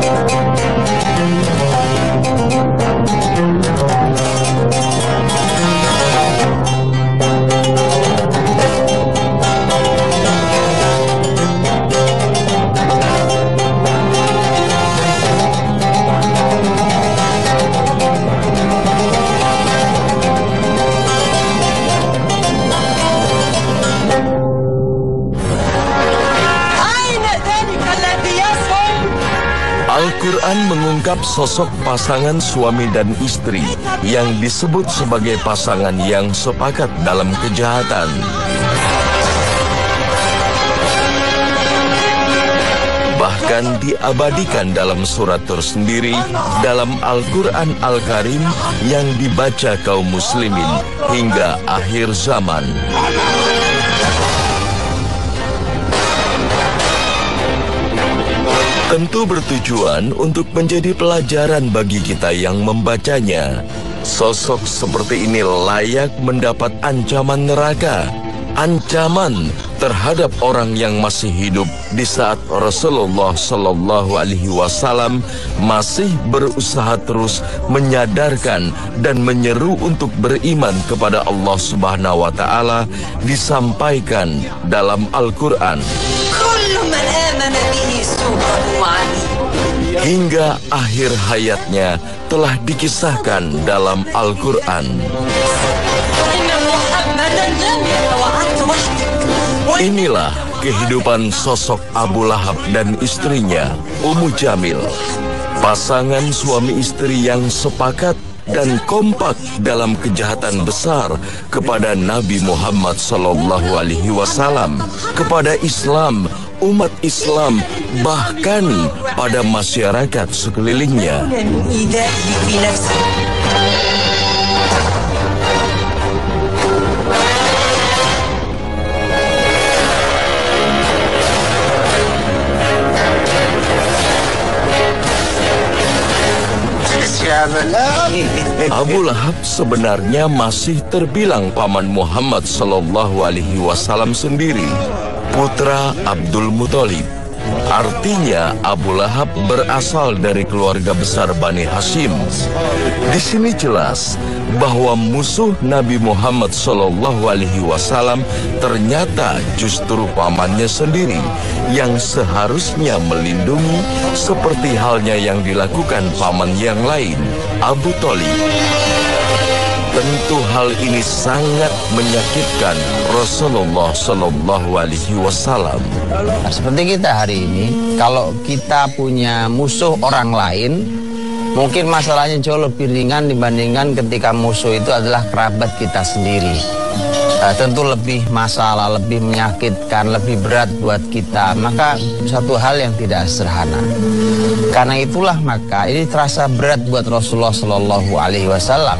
Al-Quran mengungkap sosok pasangan suami dan istri yang disebut sebagai pasangan yang sepakat dalam kejahatan. Bahkan diabadikan dalam surat tersendiri dalam Al-Quran Al-Karim yang dibaca kaum muslimin hingga akhir zaman. Tentu bertujuan untuk menjadi pelajaran bagi kita yang membacanya. Sosok seperti ini layak mendapat ancaman neraka, ancaman terhadap orang yang masih hidup di saat Rasulullah Shallallahu Alaihi Wasallam masih berusaha terus menyadarkan dan menyeru untuk beriman kepada Allah Subhanahu Wa Taala, disampaikan dalam Al-Quran. Hingga akhir hayatnya telah dikisahkan dalam Al-Quran. Inilah kehidupan sosok Abu Lahab dan istrinya, Ummu Jamil. Pasangan suami istri yang sepakat dan kompak dalam kejahatan besar kepada Nabi Muhammad SAW, kepada Islam, umat Islam, bahkan pada masyarakat sekelilingnya. Abu Lahab sebenarnya masih terbilang paman Muhammad Sallallahu Alaihi Wasallam sendiri, putra Abdul Muthalib. Artinya Abu Lahab berasal dari keluarga besar Bani Hashim. Di sini jelas bahwa musuh Nabi Muhammad Sallallahu Alaihi Wasallam ternyata justru pamannya sendiri yang seharusnya melindungi, seperti halnya yang dilakukan paman yang lain, Abu Thalib. Tentu hal ini sangat menyakitkan Rasulullah Shallallahu Alaihi Wasallam. Nah, seperti kita hari ini, kalau kita punya musuh orang lain, mungkin masalahnya jauh lebih ringan dibandingkan ketika musuh itu adalah kerabat kita sendiri. Tentu lebih masalah, lebih menyakitkan, lebih berat buat kita. Maka satu hal yang tidak sederhana. Karena itulah maka ini terasa berat buat Rasulullah Shallallahu Alaihi Wasallam.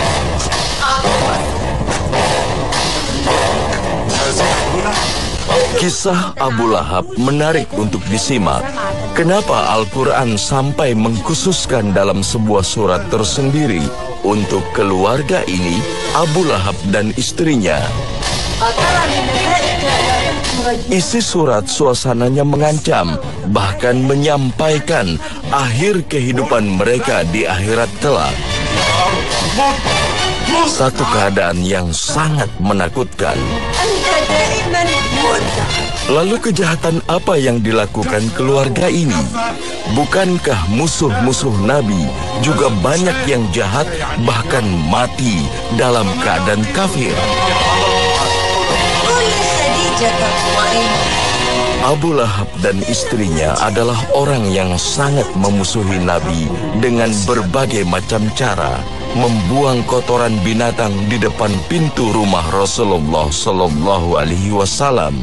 Kisah Abu Lahab menarik untuk disimak. Kenapa Al-Quran sampai mengkhususkan dalam sebuah surat tersendiri untuk keluarga ini, Abu Lahab dan istrinya? Isi surat suasananya mengancam, bahkan menyampaikan akhir kehidupan mereka di akhirat kelak. Satu keadaan yang sangat menakutkan. Lalu kejahatan apa yang dilakukan keluarga ini? Bukankah musuh-musuh Nabi juga banyak yang jahat, bahkan mati dalam keadaan kafir? Abu Lahab dan istrinya adalah orang yang sangat memusuhi Nabi dengan berbagai macam cara. Membuang kotoran binatang di depan pintu rumah Rasulullah Sallallahu Alaihi Wasallam.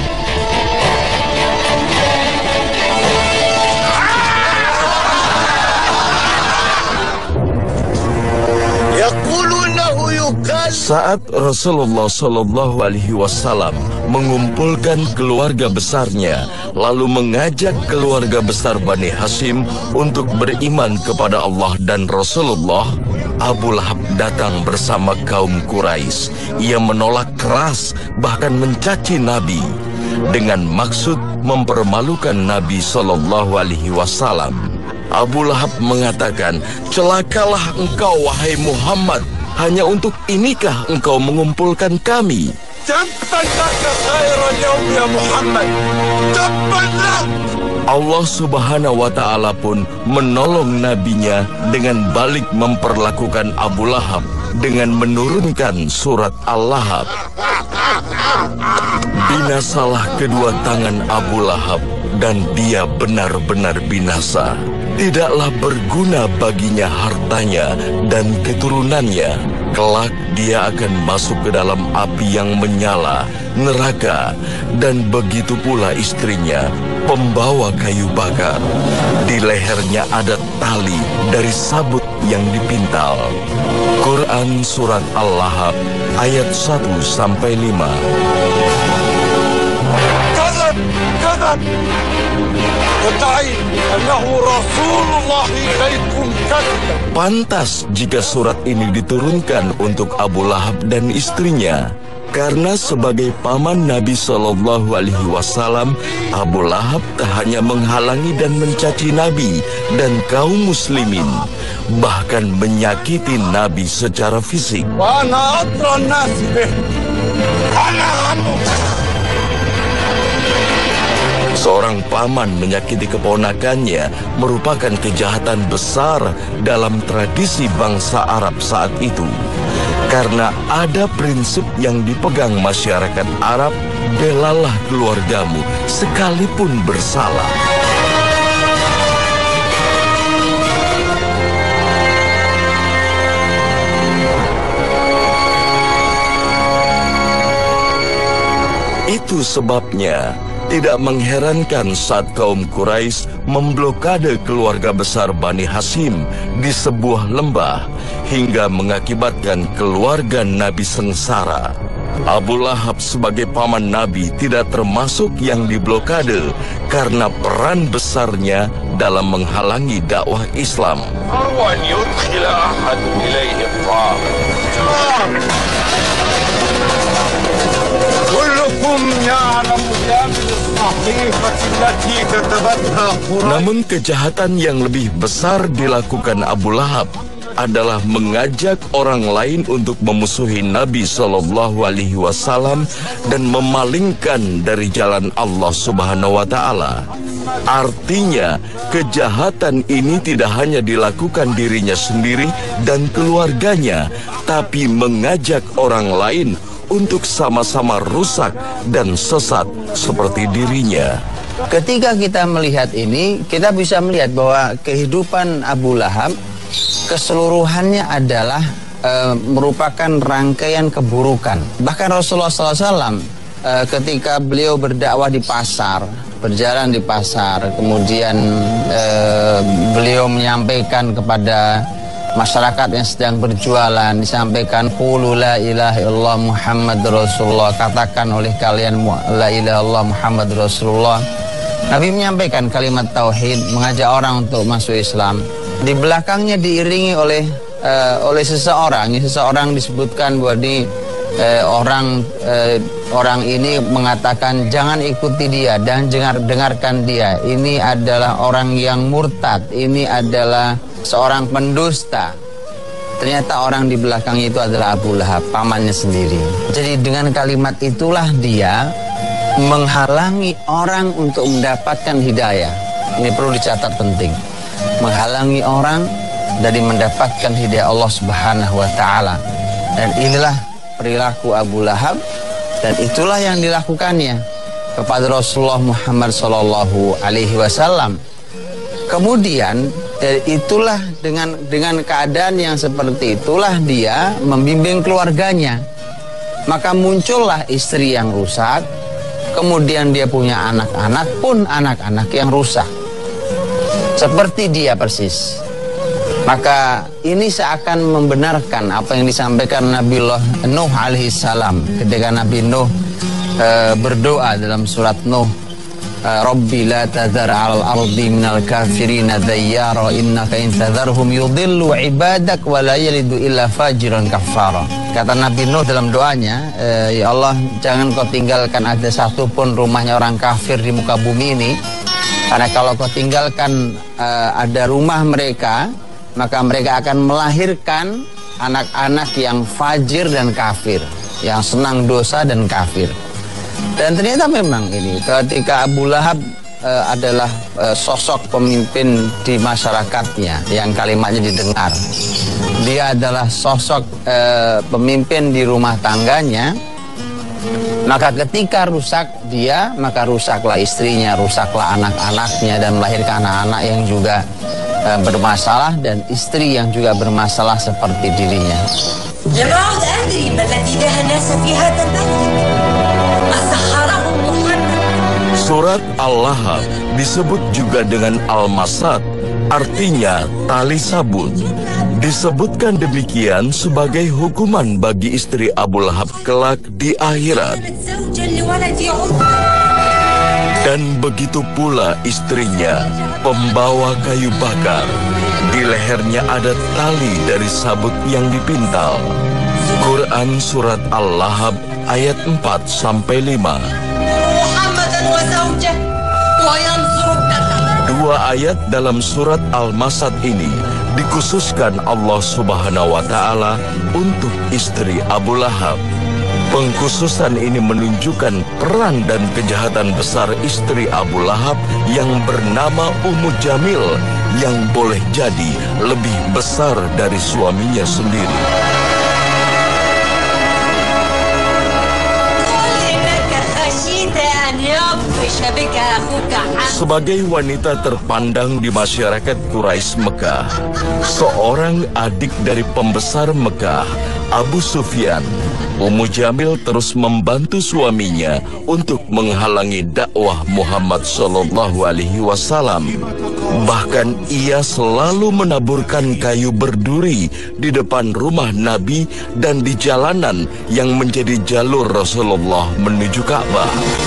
Saat Rasulullah Sallallahu Alaihi Wasallam mengumpulkan keluarga besarnya, lalu mengajak keluarga besar Bani Hashim untuk beriman kepada Allah dan Rasulullah, Abu Lahab datang bersama kaum Quraisy. Ia menolak keras, bahkan mencaci Nabi dengan maksud mempermalukan Nabi Sallallahu Alaihi Wasallam. Abu Lahab mengatakan, "Celakalah engkau wahai Muhammad, hanya untuk inikah engkau mengumpulkan kami?" Allah Subhanahu wa Ta'ala pun menolong nabinya dengan balik memperlakukan Abu Lahab dengan menurunkan surat Al-Lahab. Binasalah kedua tangan Abu Lahab dan dia benar-benar binasa. Tidaklah berguna baginya hartanya dan keturunannya. Kelak dia akan masuk ke dalam api yang menyala, neraka, dan begitu pula istrinya, pembawa kayu bakar. Di lehernya ada tali dari sabut yang dipintal. Quran Surat Al-Lahab ayat 1-5. Kadzab. Pantas jika surat ini diturunkan untuk Abu Lahab dan istrinya, karena sebagai paman Nabi Shallallahu Alaihi Wasallam, Abu Lahab tak hanya menghalangi dan mencaci Nabi dan kaum muslimin, bahkan menyakiti Nabi secara fisik. Seorang paman menyakiti keponakannya merupakan kejahatan besar dalam tradisi bangsa Arab saat itu. Karena ada prinsip yang dipegang masyarakat Arab, belalah keluargamu sekalipun bersalah. Itu sebabnya tidak mengherankan saat kaum Quraisy memblokade keluarga besar Bani Hashim di sebuah lembah hingga mengakibatkan keluarga Nabi sengsara. Abu Lahab sebagai paman Nabi tidak termasuk yang diblokade karena peran besarnya dalam menghalangi dakwah Islam. Namun kejahatan yang lebih besar dilakukan Abu Lahab adalah mengajak orang lain untuk memusuhi Nabi Shallallahu Alaihi Wasallam dan memalingkan dari jalan Allah Subhanahu Wa Ta'ala. Artinya, kejahatan ini tidak hanya dilakukan dirinya sendiri dan keluarganya, tapi mengajak orang lain untuk sama-sama rusak dan sesat seperti dirinya. Ketika kita melihat ini, kita bisa melihat bahwa kehidupan Abu Lahab keseluruhannya adalah merupakan rangkaian keburukan. Bahkan Rasulullah SAW ketika beliau berdakwah di pasar, berjalan di pasar, kemudian beliau menyampaikan kepada masyarakat yang sedang berjualan, disampaikan qulu la ilaha illallah Muhammadur Rasulullah, katakan oleh kalian la ilaha illallah Muhammadur Rasulullah. Nabi menyampaikan kalimat tauhid, mengajak orang untuk masuk Islam. Di belakangnya diiringi oleh seseorang. Seseorang disebutkan bahwa orang ini mengatakan jangan ikuti dia dan dengarkan dia. Ini adalah orang yang murtad. Ini adalah seorang pendusta. Ternyata orang di belakangnya itu adalah Abu Lahab, pamannya sendiri. Jadi dengan kalimat itulah dia menghalangi orang untuk mendapatkan hidayah. Ini perlu dicatat penting. Menghalangi orang dari mendapatkan hidayah Allah Subhanahu wa Ta'ala. Dan inilah perilaku Abu Lahab, dan itulah yang dilakukannya kepada Rasulullah Muhammad Sallallahu Alaihi Wasallam. Kemudian itulah dengan keadaan yang seperti itulah dia membimbing keluarganya. Maka muncullah istri yang rusak, kemudian dia punya anak-anak pun anak-anak yang rusak. Seperti dia persis. Maka ini seakan membenarkan apa yang disampaikan Nabi Nuh alaihissalam ketika Nabi Nuh berdoa dalam surat Nuh, Rabbi la tadhar 'alal ardi minal kafirina dayyara innaka in tadharhum yudhillu ibadak wa la yalidu illa fajiran kafara. Kata Nabi Nuh dalam doanya, ya Allah, jangan kau tinggalkan ada satu pun rumahnya orang kafir di muka bumi ini, Karena kalau kau tinggalkan ada rumah mereka, maka mereka akan melahirkan anak-anak yang fajir dan kafir, yang senang dosa dan kafir. Dan ternyata memang ini ketika Abu Lahab adalah sosok pemimpin di masyarakatnya yang kalimatnya didengar. Dia adalah sosok pemimpin di rumah tangganya. Maka ketika rusak dia, maka rusaklah istrinya, rusaklah anak-anaknya, dan melahirkan anak-anak yang juga bermasalah dan istri yang juga bermasalah seperti dirinya. Surat Al-Lahab disebut juga dengan Al-Masad, artinya tali sabut. Disebutkan demikian sebagai hukuman bagi istri Abu Lahab kelak di akhirat. Dan begitu pula istrinya, pembawa kayu bakar. Di lehernya ada tali dari sabut yang dipintal. Quran Surat Al-Lahab ayat 4-5. Dua ayat dalam surat Al-Masad ini dikhususkan Allah Subhanahu wa Ta'ala untuk istri Abu Lahab. Pengkhususan ini menunjukkan peran dan kejahatan besar istri Abu Lahab yang bernama Ummu Jamil, yang boleh jadi lebih besar dari suaminya sendiri. Sebagai wanita terpandang di masyarakat Quraisy Mekah, seorang adik dari pembesar Mekah, Abu Sufyan, Ummu Jamil terus membantu suaminya untuk menghalangi dakwah Muhammad SAW. Bahkan ia selalu menaburkan kayu berduri di depan rumah Nabi dan di jalanan yang menjadi jalur Rasulullah menuju Ka'bah.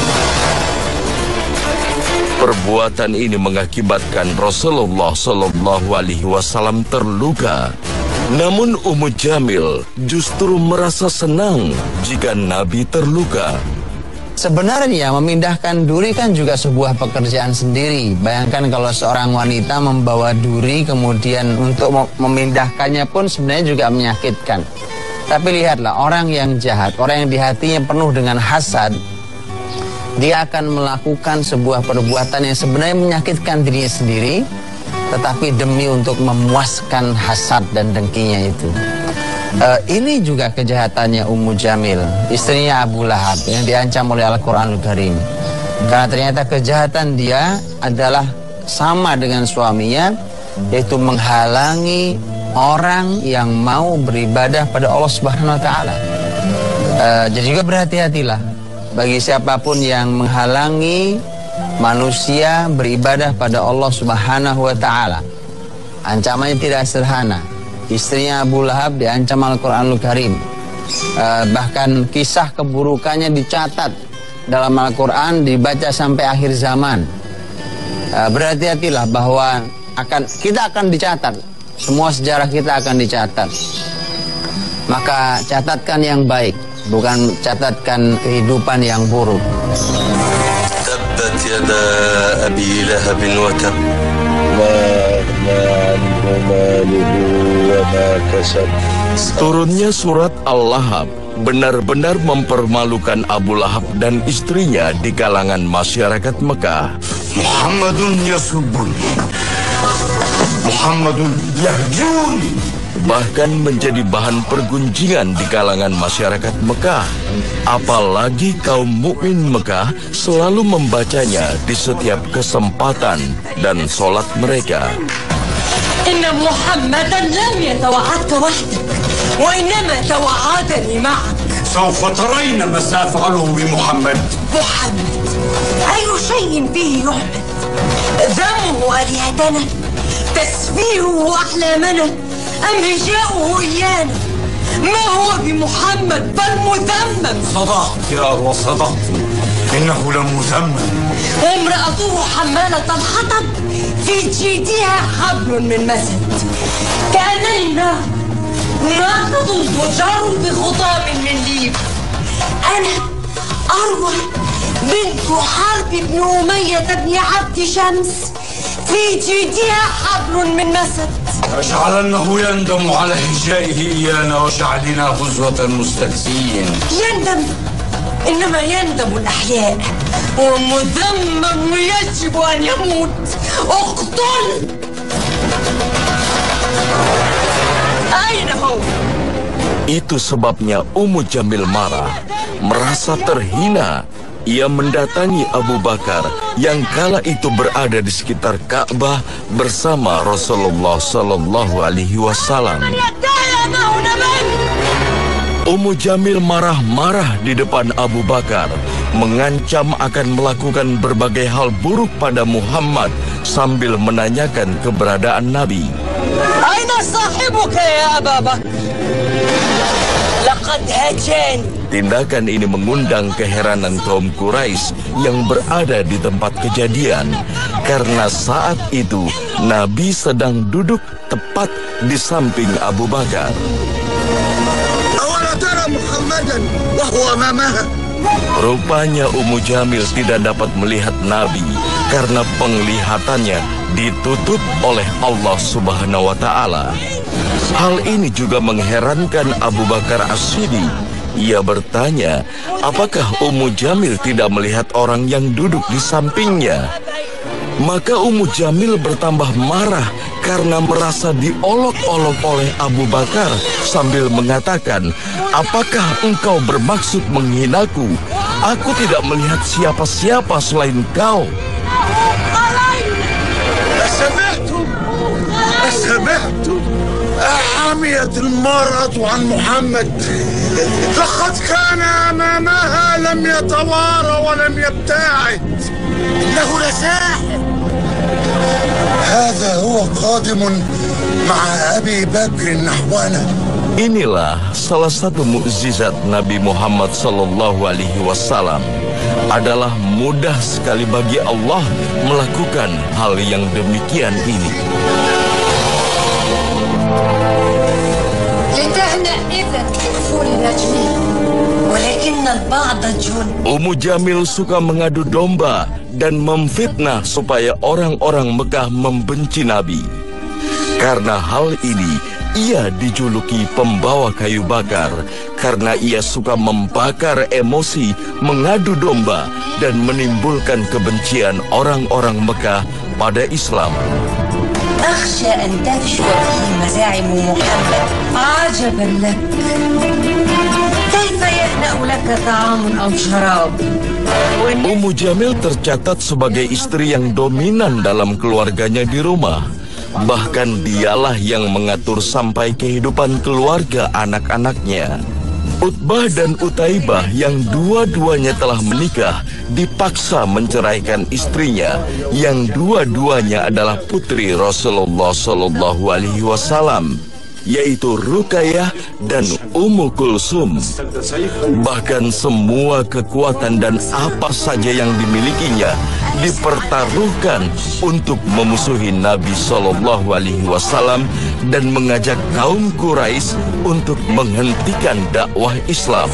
Perbuatan ini mengakibatkan Rasulullah SAW terluka. Namun Ummu Jamil justru merasa senang jika Nabi terluka. Sebenarnya memindahkan duri kan juga sebuah pekerjaan sendiri. Bayangkan kalau seorang wanita membawa duri, kemudian untuk memindahkannya pun sebenarnya juga menyakitkan. Tapi lihatlah, orang yang jahat, orang yang di hatinya penuh dengan hasad, dia akan melakukan sebuah perbuatan yang sebenarnya menyakitkan dirinya sendiri, tetapi demi untuk memuaskan hasad dan dengkinya itu. Ini juga kejahatannya Ummu Jamil, istrinya Abu Lahab, yang diancam oleh Al-Quranul Karim. Karena ternyata kejahatan dia adalah sama dengan suaminya, yaitu menghalangi orang yang mau beribadah pada Allah Subhanahu wa Ta'ala. Jadi juga berhati-hatilah bagi siapapun yang menghalangi manusia beribadah pada Allah Subhanahu wa Ta'ala. Ancamannya tidak sederhana. Istrinya Abu Lahab diancam Al-Quranul Karim. Bahkan kisah keburukannya dicatat dalam Al-Quran, dibaca sampai akhir zaman. Berhati-hatilah bahwa kita akan dicatat. Semua sejarah kita akan dicatat. Maka catatkan yang baik, bukan catatkan kehidupan yang buruk. Tabbat yada Abi Lahab wa tab. Turunnya surat Al-Lahab benar-benar mempermalukan Abu Lahab dan istrinya di kalangan masyarakat Mekah. Muhammadun yasubun, Muhammadun yahjuni. Bahkan menjadi bahan pergunjingan di kalangan masyarakat Mekah. Apalagi kaum mukmin Mekah selalu membacanya di setiap kesempatan dan sholat mereka. Inna Muhammadan lam yatawa'adka wahdak, wa innama tawa'adani ma'ak. Sawfa tarayna ma sa'af'aluhu bi Muhammad. Muhammad, ayu shay'in fihi yuhmad. Dhammuhu alihatana, tasfihuhu ahlamana, أم هجاؤه إيانا. ما هو بمحمد بل مذمم. صدقت يا أروى، صدقت، إنه لمذمم. وامرأته حمالة الحطب، في جيدها حبل من مسد، كأنني ناقض تجار بخطام من ليف. أنا أروى بنت حرب بن أمية بن عبد شمس في جيدها حبل من مسد. أجعلنه يندم على هجائه إيانا وجعلنا غزوة المستكسين. يندم؟ إنما يندم الأحياء، ومذمم يجب أن يموت. اقتل! أين هو؟ Itu sebabnya Ummu Jamil marah, merasa terhina. Ia mendatangi Abu Bakar yang kala itu berada di sekitar Ka'bah bersama Rasulullah Sallallahu Alaihi Wasallam. Ummu Jamil marah-marah di depan Abu Bakar, mengancam akan melakukan berbagai hal buruk pada Muhammad sambil menanyakan keberadaan Nabi. Aina sahibuka ya Abu Bakar? Laqad hajani. Tindakan ini mengundang keheranan kaum Quraisy yang berada di tempat kejadian, karena saat itu Nabi sedang duduk tepat di samping Abu Bakar. Rupanya Ummu Jamil tidak dapat melihat Nabi karena penglihatannya ditutup oleh Allah Subhanahu wa Ta'ala. Hal ini juga mengherankan Abu Bakar As-Siddiq. Ia bertanya, apakah Ummu Jamil tidak melihat orang yang duduk di sampingnya? Maka Ummu Jamil bertambah marah karena merasa diolok-olok oleh Abu Bakar sambil mengatakan, apakah engkau bermaksud menghinaku? Aku tidak melihat siapa-siapa selain kau. أسمعتم عميت المرأة عن محمد لقد كان أمامها لم يتوارى ولم يبتعد إنه لساحر هذا هو قادم مع أبي بكر نحونا. Inilah salah satu mukjizat Nabi Muhammad Sallallahu Alaihi Wasallam. Adalah mudah sekali bagi Allah melakukan hal yang demikian ini. Ummu Jamil suka mengadu domba dan memfitnah supaya orang-orang Mekah membenci Nabi. Karena hal ini, ia dijuluki pembawa kayu bakar karena ia suka membakar emosi, mengadu domba dan menimbulkan kebencian orang-orang Mekah pada Islam. أخشى أن تفشو فيه مزاعم محمد عجبا لك كيف يهنأ لك طعام أو شراب. Ummu Jamil tercatat sebagai istri yang dominan dalam keluarganya di rumah. Bahkan dialah yang mengatur sampai kehidupan keluarga anak-anaknya. Utbah dan Utaibah yang dua-duanya telah menikah dipaksa menceraikan istrinya yang dua-duanya adalah putri Rasulullah Sallallahu Alaihi Wasallam, yaitu Ruqayyah dan Ummu Kulsum. Bahkan semua kekuatan dan apa saja yang dimilikinya dipertaruhkan untuk memusuhi Nabi Sallallahu Alaihi Wasallam dan mengajak kaum Quraisy untuk menghentikan dakwah Islam.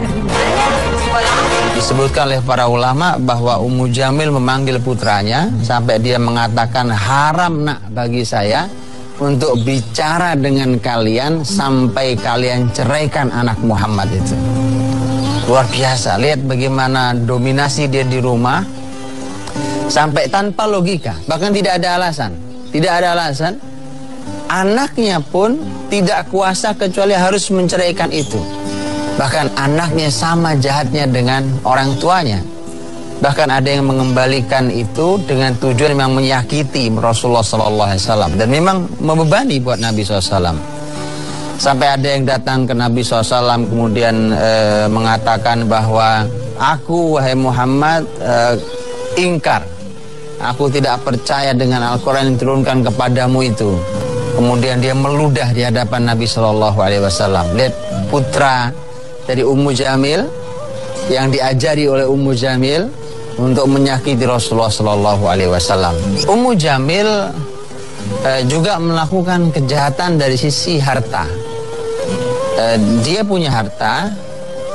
Disebutkan oleh para ulama bahwa Ummu Jamil memanggil putranya sampai dia mengatakan, haram nak bagi saya untuk bicara dengan kalian sampai kalian ceraikan anak Muhammad itu. Luar biasa, lihat bagaimana dominasi dia di rumah sampai tanpa logika, bahkan tidak ada alasan. Tidak ada alasan. Anaknya pun tidak kuasa kecuali harus menceraikan itu. Bahkan anaknya sama jahatnya dengan orang tuanya. Bahkan ada yang mengembalikan itu dengan tujuan memang menyakiti Rasulullah SAW dan memang membebani buat Nabi SAW. Sampai ada yang datang ke Nabi SAW kemudian mengatakan bahwa aku wahai Muhammad ingkar, aku tidak percaya dengan Al-Quran yang diturunkan kepadamu itu. Kemudian dia meludah di hadapan Nabi SAW. Lihat putra dari Ummu Jamil yang diajari oleh Ummu Jamil untuk menyakiti Rasulullah SAW. Ummu Jamil juga melakukan kejahatan dari sisi harta. Dia punya harta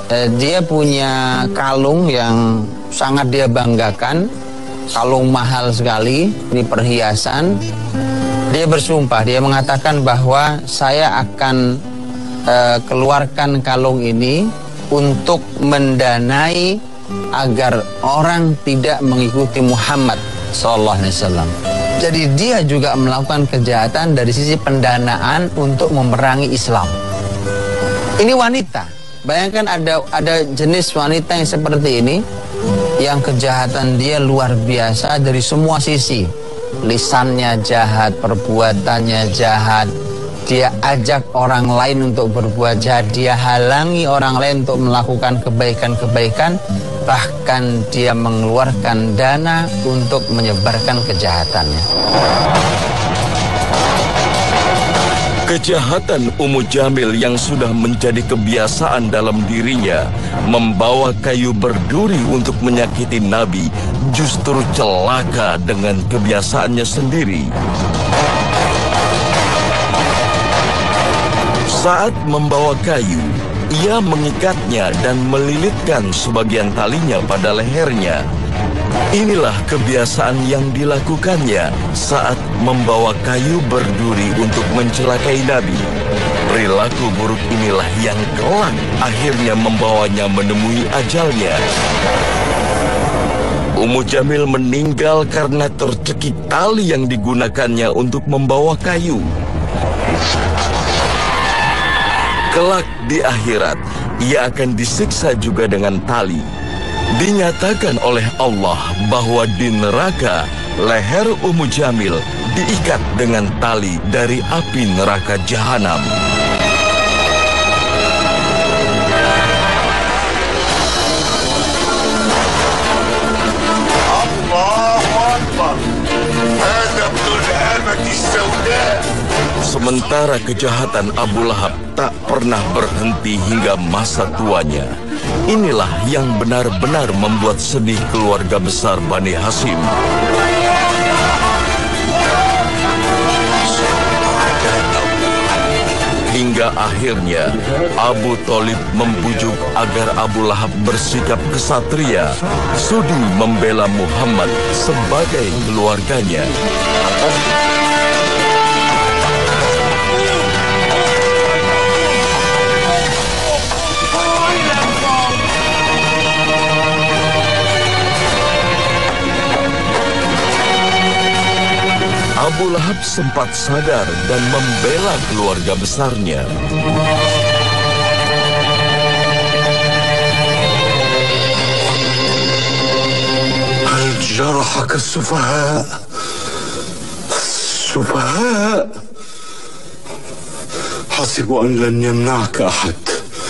dia punya kalung yang sangat dia banggakan, kalung mahal sekali, ini perhiasan. Dia bersumpah, dia mengatakan bahwa saya akan keluarkan kalung ini untuk mendanai agar orang tidak mengikuti Muhammad SAW. Jadi dia juga melakukan kejahatan dari sisi pendanaan untuk memerangi Islam. Ini wanita. Bayangkan ada jenis wanita yang seperti ini, yang kejahatan dia luar biasa dari semua sisi. Lisannya jahat, perbuatannya jahat. Dia ajak orang lain untuk berbuat jahat, dia halangi orang lain untuk melakukan kebaikan-kebaikan. Bahkan dia mengeluarkan dana untuk menyebarkan kejahatannya. Kejahatan Ummu Jamil yang sudah menjadi kebiasaan dalam dirinya, membawa kayu berduri untuk menyakiti Nabi, justru celaka dengan kebiasaannya sendiri. Saat membawa kayu, ia mengikatnya dan melilitkan sebagian talinya pada lehernya. Inilah kebiasaan yang dilakukannya saat membawa kayu berduri untuk mencelakai Nabi. Perilaku buruk inilah yang kelak akhirnya membawanya menemui ajalnya. Ummu Jamil meninggal karena tercekik tali yang digunakannya untuk membawa kayu. Kelak di akhirat, ia akan disiksa juga dengan tali. Dinyatakan oleh Allah bahwa di neraka, leher Ummu Jamil diikat dengan tali dari api neraka jahanam. Allahu Akbar. Hada ibnul amati sauda. Sementara kejahatan Abu Lahab tak pernah berhenti hingga masa tuanya. Inilah yang benar-benar membuat sedih keluarga besar Bani Hashim. Hingga akhirnya Abu Thalib membujuk agar Abu Lahab bersikap kesatria, sudi membela Muhammad sebagai keluarganya. Abu Lahab sempat sadar dan membela keluarga besarnya. هل جرحك السفهاء؟ السفهاء حسبوا أن لن يمنعك أحد.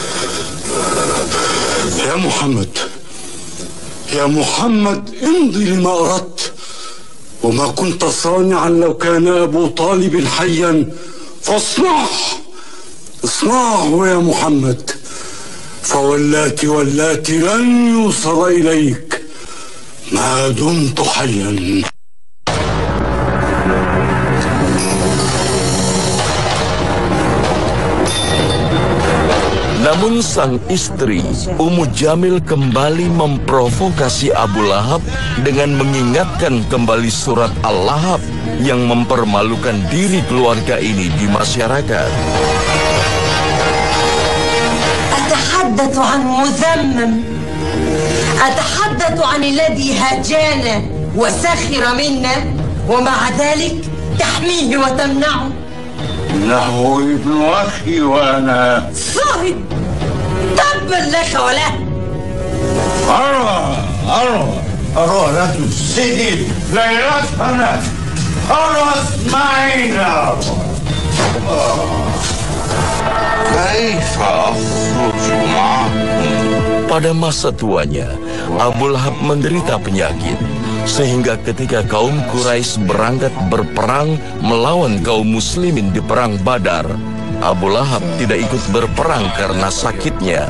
يا محمد، يا محمد، امضي لما أردت. وما كنت صانعا لو كان أبو طالب حيا اصنعه يا محمد، فواللاتي واللاتي لن يوصل إليك ما دمت حيا. Namun sang istri, Ummu Jamil kembali memprovokasi Abu Lahab dengan mengingatkan kembali surat Al-Lahab yang mempermalukan diri keluarga ini di masyarakat. أتحدث عن مذمم، أتحدث عن الذي هاجانا وسخر منا ومع ذلك تحميه وتمنعه. إنه ابن أخي وأنا صاحب تبا لك وله. أرى لا تفسدي ليلتنا، أرى اسمعينا. كيف أخرج معكم؟ Pada masa tuanya, Abu Lahab menderita penyakit, sehingga ketika kaum Quraisy berangkat berperang melawan kaum muslimin di perang Badar, Abu Lahab tidak ikut berperang karena sakitnya.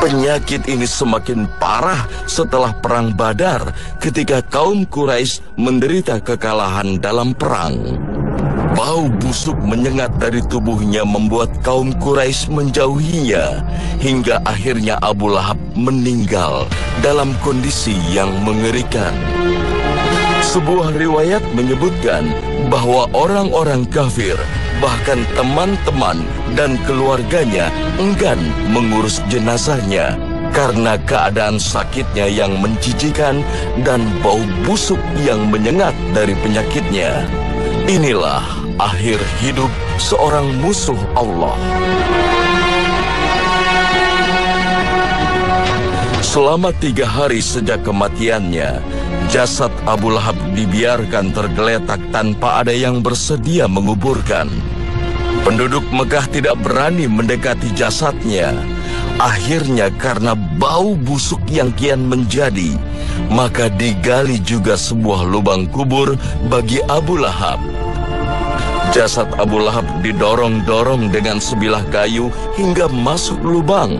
Penyakit ini semakin parah setelah perang Badar ketika kaum Quraisy menderita kekalahan dalam perang. Bau busuk menyengat dari tubuhnya membuat kaum Quraisy menjauhinya, hingga akhirnya Abu Lahab meninggal dalam kondisi yang mengerikan. Sebuah riwayat menyebutkan bahwa orang-orang kafir, bahkan teman-teman dan keluarganya enggan mengurus jenazahnya karena keadaan sakitnya yang menjijikan dan bau busuk yang menyengat dari penyakitnya. Inilah akhir hidup seorang musuh Allah. Selama 3 hari sejak kematiannya, jasad Abu Lahab dibiarkan tergeletak tanpa ada yang bersedia menguburkan. Penduduk Mekah tidak berani mendekati jasadnya. Akhirnya karena bau busuk yang kian menjadi, maka digali juga sebuah lubang kubur bagi Abu Lahab. Jasad Abu Lahab didorong-dorong dengan sebilah kayu hingga masuk lubang.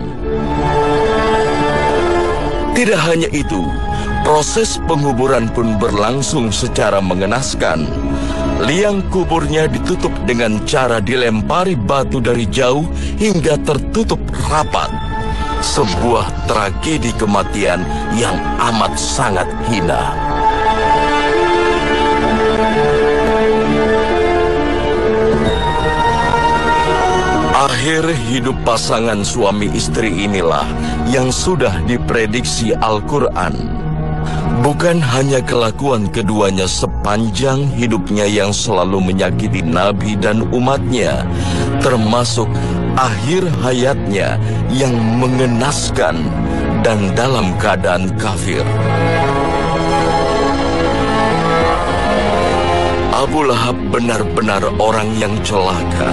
Tidak hanya itu, proses penguburan pun berlangsung secara mengenaskan. Liang kuburnya ditutup dengan cara dilempari batu dari jauh hingga tertutup rapat. Sebuah tragedi kematian yang amat sangat hina. Akhir hidup pasangan suami istri inilah yang sudah diprediksi Al-Quran. Bukan hanya kelakuan keduanya sepanjang hidupnya yang selalu menyakiti Nabi dan umatnya, termasuk akhir hayatnya yang mengenaskan dan dalam keadaan kafir. Abu Lahab benar-benar orang yang celaka.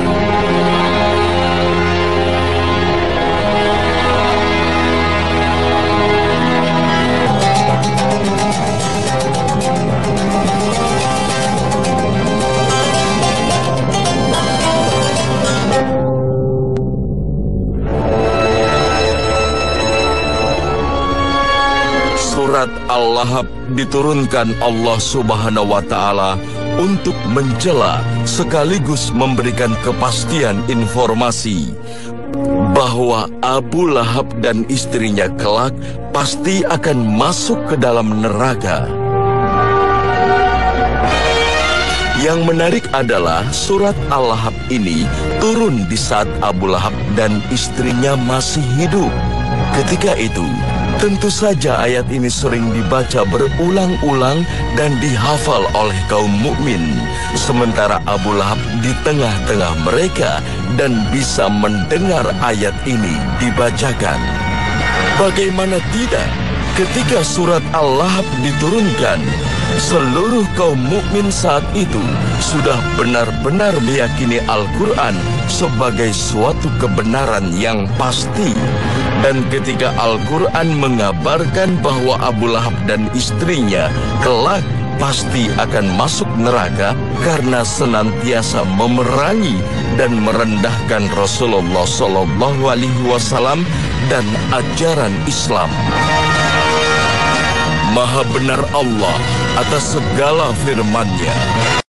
Surat Al-Lahab diturunkan Allah Subhanahu wa Ta'ala untuk mencela sekaligus memberikan kepastian informasi bahwa Abu Lahab dan istrinya kelak pasti akan masuk ke dalam neraka. Yang menarik adalah surat Al-Lahab ini turun di saat Abu Lahab dan istrinya masih hidup. Ketika itu, tentu saja ayat ini sering dibaca berulang-ulang dan dihafal oleh kaum mukmin, sementara Abu Lahab di tengah-tengah mereka dan bisa mendengar ayat ini dibacakan. Bagaimana tidak, ketika surat Al-Lahab diturunkan, seluruh kaum mukmin saat itu sudah benar-benar meyakini Al-Quran sebagai suatu kebenaran yang pasti. Dan ketika Al-Quran mengabarkan bahwa Abu Lahab dan istrinya kelak pasti akan masuk neraka karena senantiasa memerangi dan merendahkan Rasulullah SAW dan ajaran Islam. Maha benar Allah atas segala firman-Nya.